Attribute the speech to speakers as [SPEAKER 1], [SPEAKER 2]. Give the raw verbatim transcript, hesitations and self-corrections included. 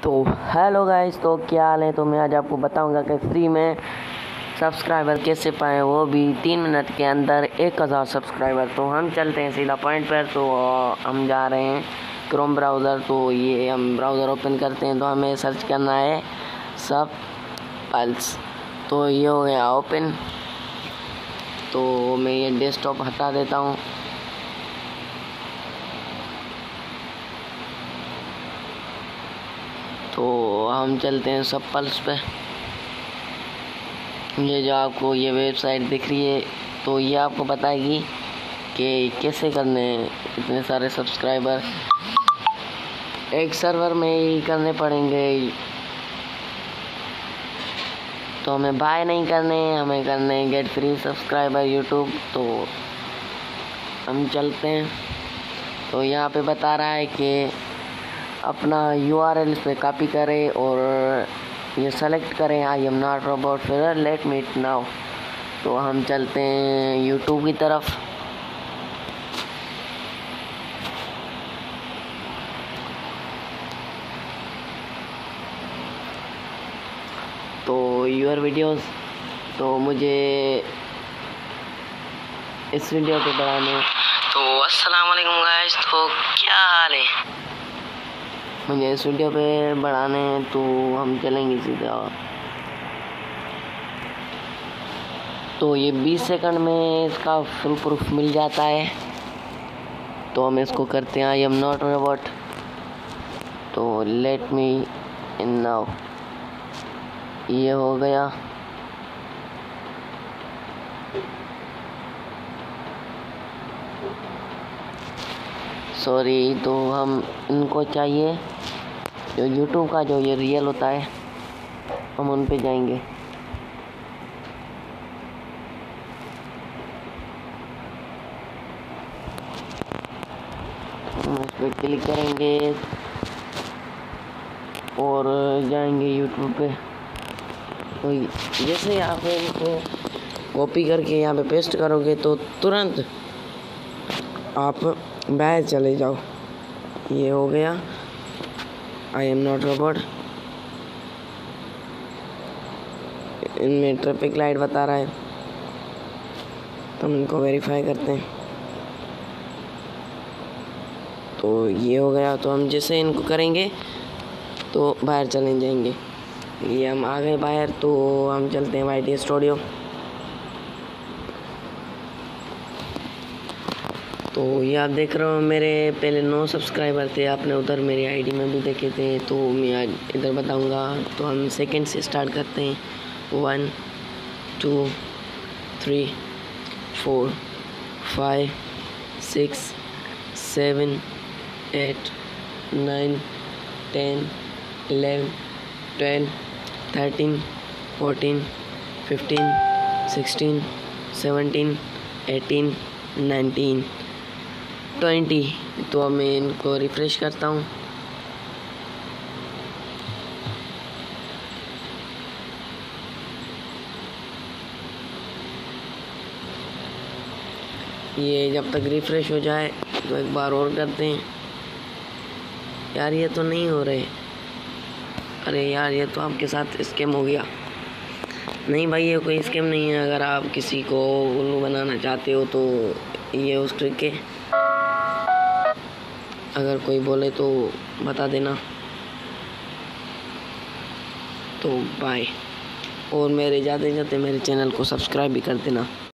[SPEAKER 1] तो hello guys, तो क्या हाल है। तो मैं आज आपको बताऊंगा कि फ्री में सब्सक्राइबर कैसे पाएँ, वो भी तीन मिनट के अंदर एक हज़ार सब्सक्राइबर। तो हम चलते हैं सीधा पॉइंट पर। तो हम जा रहे हैं क्रोम ब्राउज़र। तो ये हम ब्राउज़र ओपन करते हैं तो हमें सर्च करना है सब पल्स। तो ये हो गया ओपन। तो मैं ये डेस्कटॉप हटा देता हूँ। तो हम चलते हैं सब पल्स पे। ये जो आपको ये वेबसाइट दिख रही है, तो ये आपको बताएगी कि कैसे करने हैं इतने सारे सब्सक्राइबर। एक सर्वर में ही करने पड़ेंगे, तो हमें बाय नहीं करने, हमें करने गेट फ्री सब्सक्राइबर यूट्यूब। तो हम चलते हैं। तो यहाँ पे बता रहा है कि अपना यू आर एल इस पर कॉपी करें और ये सेलेक्ट करें आई एम नॉट रोबोट, फिर लेट मीट नाउ। तो हम चलते हैं यूट्यूब की तरफ। तो यूर वीडियोस, तो मुझे इस वीडियो पे बढ़ाने। तो अस्सलाम वालेकुम गाइस, तो क्या हाल है। मुझे इस वीडियो पे बढ़ाने हैं, तो हम चलेंगे सीधा। तो ये बीस सेकंड में इसका फुल प्रूफ मिल जाता है। तो हम इसको करते हैं आई एम नॉट रोबोट। तो लेट मी इन नाउ, ये हो गया। सॉरी, तो हम इनको चाहिए जो यूट्यूब का जो ये रियल होता है, हम उन पे जाएंगे। हम इस पर क्लिक करेंगे और जाएंगे यूट्यूब पे। तो जैसे आप इनको कॉपी करके यहाँ पे पेस्ट करोगे तो तुरंत आप बाहर चले जाओ। ये हो गया आई एम नॉट रोबोट। इनमें ट्रैफिक लाइट बता रहा है, तो हम इनको वेरीफाई करते हैं। तो ये हो गया। तो हम जैसे इनको करेंगे तो बाहर चले जाएंगे। ये हम आ गए बाहर। तो हम चलते हैं वाई टी स्टूडियो। तो ये आप देख रहे हो, मेरे पहले नौ सब्सक्राइबर थे, आपने उधर मेरी आईडी में भी देखे थे। तो मैं आज इधर बताऊंगा। तो हम सेकंड से स्टार्ट करते हैं। One two three four five six seven eight nine ten eleven twelve thirteen fourteen fifteen sixteen seventeen eighteen nineteen twenty. तो अब मैं इनको रिफ्रेश करता हूँ। ये जब तक रिफ्रेश हो जाए तो एक बार और करते हैं। यार ये तो नहीं हो रहे। अरे यार, ये तो आपके साथ स्कैम हो गया। नहीं भाई, ये कोई स्कैम नहीं है। अगर आप किसी को उल्लू बनाना चाहते हो तो ये उस ट्रिक है। अगर कोई बोले तो बता देना। तो बाय। और मेरे जाते जाते मेरे चैनल को सब्सक्राइब भी कर देना।